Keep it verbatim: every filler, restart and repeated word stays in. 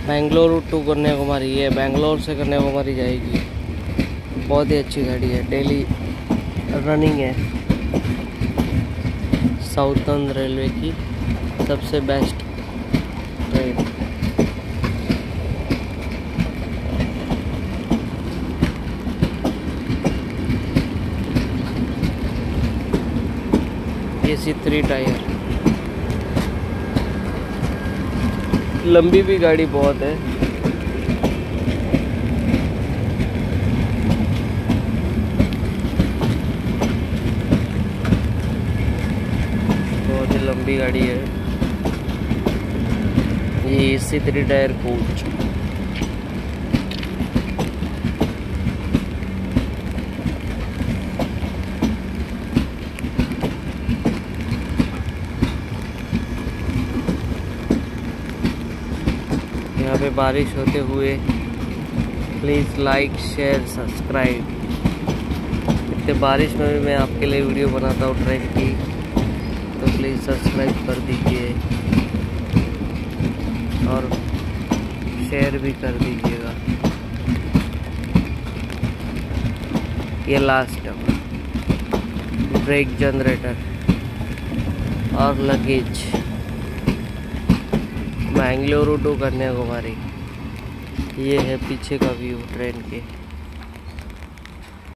Bangalore to Kanyakumari, ये बेंगलोर से कन्याकुमारी जाएगी। बहुत ही अच्छी गाड़ी है, डेली रनिंग है। साउथर्न रेलवे की सबसे best train. AC three tier, लंबी भी गाड़ी बहुत है। बहुत ही लंबी गाड़ी है ये एसी थ्री टायर कोच। यहाँ पे बारिश होते हुए प्लीज़ लाइक शेयर सब्सक्राइब। इतने बारिश में भी मैं आपके लिए वीडियो बनाता हूँ ट्रेन की, तो प्लीज़ सब्सक्राइब कर दीजिए और शेयर भी कर दीजिएगा। ये लास्ट ब्रेक जनरेटर और लगेज। बेंगलुरु टू कन्याकुमारी, ये है पीछे का व्यू ट्रेन के।